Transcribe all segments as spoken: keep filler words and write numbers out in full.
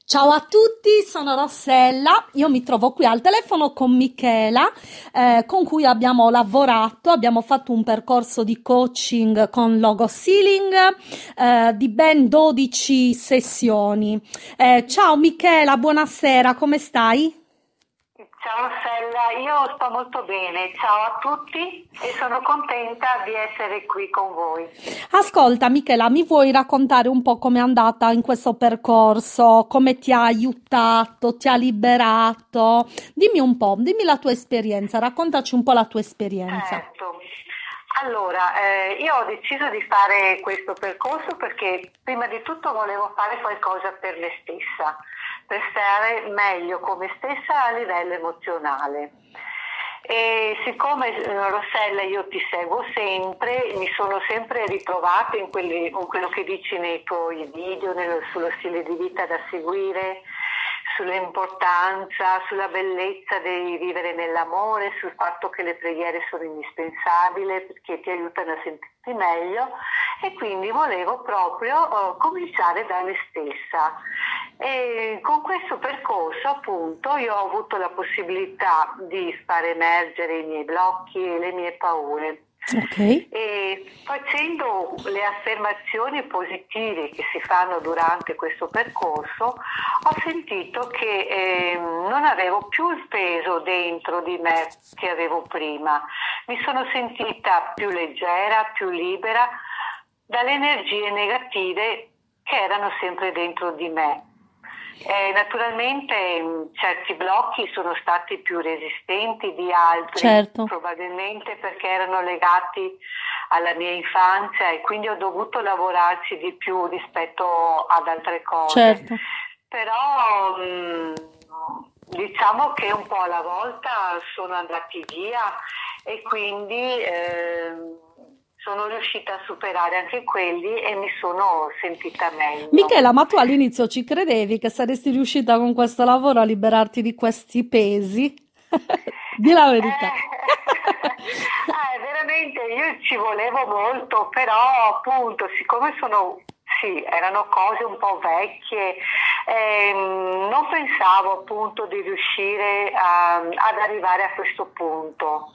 Ciao a tutti, sono Rossella, io mi trovo qui al telefono con Michela, eh, con cui abbiamo lavorato, abbiamo fatto un percorso di coaching con Logo Sealing, eh, di ben dodici sessioni. Eh, ciao Michela, buonasera, come stai? Ciao Rossella, io sto molto bene, ciao a tutti e sono contenta di essere qui con voi. Ascolta Michela, mi vuoi raccontare un po' com'è andata in questo percorso, come ti ha aiutato, ti ha liberato? Dimmi un po', dimmi la tua esperienza, raccontaci un po' la tua esperienza. Certo, allora eh, io ho deciso di fare questo percorso perché prima di tutto volevo fare qualcosa per me stessa, per stare meglio con me stessa a livello emozionale. E siccome eh, Rossella io ti seguo sempre, mi sono sempre ritrovata in, quelli- in quello che dici nei tuoi video, nello- sullo stile di vita da seguire, sull'importanza, sulla bellezza di vivere nell'amore, sul fatto che le preghiere sono indispensabili perché ti aiutano a sentirti meglio e quindi volevo proprio eh, cominciare da me stessa. E con questo percorso appunto io ho avuto la possibilità di far emergere i miei blocchi e le mie paure. Ok, E facendo le affermazioni positive che si fanno durante questo percorso, ho sentito che eh, non avevo più il peso dentro di me che avevo prima. Mi sono sentita più leggera, più libera dalle energie negative che erano sempre dentro di me. Eh, naturalmente mh, certi blocchi sono stati più resistenti di altri, certo, probabilmente perché erano legati alla mia infanzia e quindi ho dovuto lavorarci di più rispetto ad altre cose. certo. Però mh, diciamo che un po' alla volta sono andati via e quindi ehm, sono riuscita a superare anche quelli e mi sono sentita meglio. Michela, ma tu all'inizio ci credevi che saresti riuscita con questo lavoro a liberarti di questi pesi? Di la verità. Eh, eh, veramente io ci volevo molto, però appunto siccome sono, sì, erano cose un po' vecchie, ehm, non pensavo appunto di riuscire a- ad arrivare a questo punto.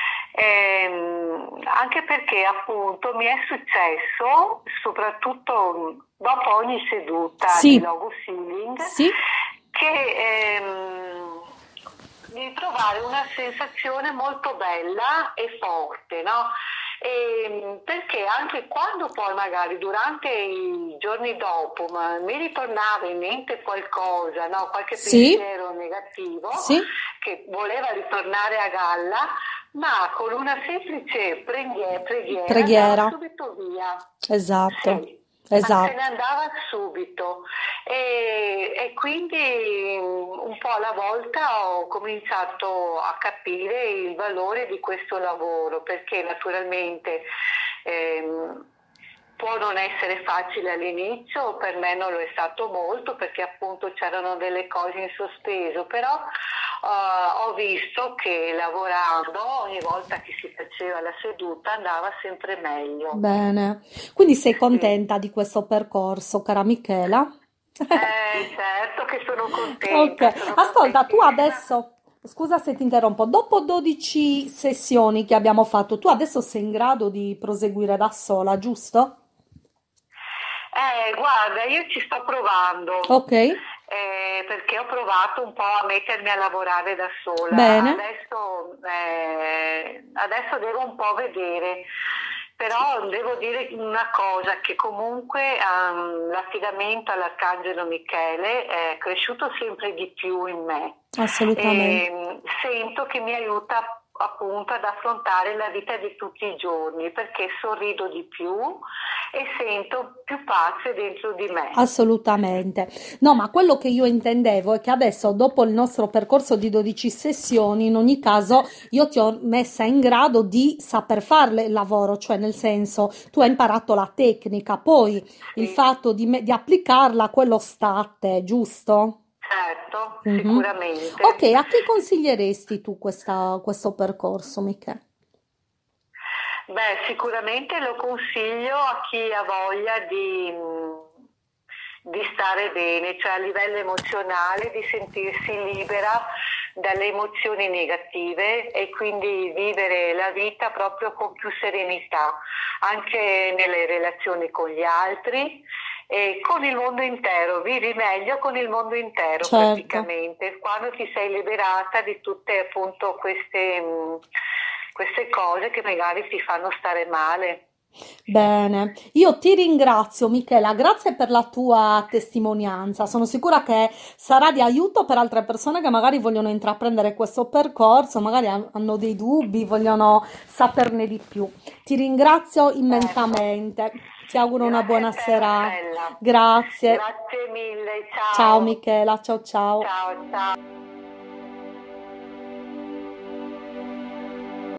Ehm, anche perché appunto mi è successo, soprattutto dopo ogni seduta di Sì, logo sealing, sì, che ehm, di trovare una sensazione molto bella e forte, no? E, perché anche quando poi magari durante i giorni dopo ma mi ritornava in mente qualcosa, no? Qualche sì, pensiero negativo sì, che voleva ritornare a galla, ma con una semplice preghiera, preghiera andava preghiera. subito via. Esatto, Sì, ma se ne esatto. andava subito. E, e quindi mm, un po' alla volta ho cominciato a capire il valore di questo lavoro, perché naturalmente ehm, può non essere facile all'inizio, per me non lo è stato molto perché appunto c'erano delle cose in sospeso, però eh, ho visto che lavorando ogni volta che si faceva la seduta andava sempre meglio. Bene. Quindi sei Sì. contenta di questo percorso, cara Michela? Eh, certo che sono Ok, contenta, sono ascolta, tu contentissima. adesso, scusa se ti interrompo, dopo dodici sessioni che abbiamo fatto, tu adesso sei in grado di proseguire da sola, giusto? Eh, guarda, io ci sto provando, Ok, eh, perché ho provato un po' a mettermi a lavorare da sola. bene. Adesso, eh, adesso devo un po' vedere, però devo dire una cosa, che comunque ehm, l'affidamento all'Arcangelo Michele è cresciuto sempre di più in me. Assolutamente. E sento che mi aiuta appunto ad affrontare la vita di tutti i giorni perché sorrido di più e sento più pace dentro di me. Assolutamente. No, ma quello che io intendevo è che adesso, dopo il nostro percorso di dodici sessioni, in ogni caso, io ti ho messa in grado di saper fare il lavoro, cioè nel senso, tu hai imparato la tecnica, poi il Sì, fatto di, me- di applicarla, quello sta a te, giusto? certo, Mhm. Ok, sicuramente. a chi consiglieresti tu questa- questo percorso, Michele? Beh, sicuramente lo consiglio a chi ha voglia di, di stare bene, cioè a livello emozionale, di sentirsi libera dalle emozioni negative e quindi vivere la vita proprio con più serenità, anche nelle relazioni con gli altri e con il mondo intero. Vivi meglio con il mondo intero, Certo. praticamente, quando ti sei liberata di tutte appunto queste, mh, queste cose che magari ti fanno stare male. Bene, io ti ringrazio Michela, grazie per la tua testimonianza. Sono sicura che sarà di aiuto per altre persone che magari vogliono intraprendere questo percorso, magari han- hanno dei dubbi, vogliono saperne di più. Ti ringrazio Certo. immensamente. Ti auguro una Grazie a buona te, serata. Rossella. Grazie. Grazie mille, Ciao ciao. Michela, ciao ciao. Ciao, ciao.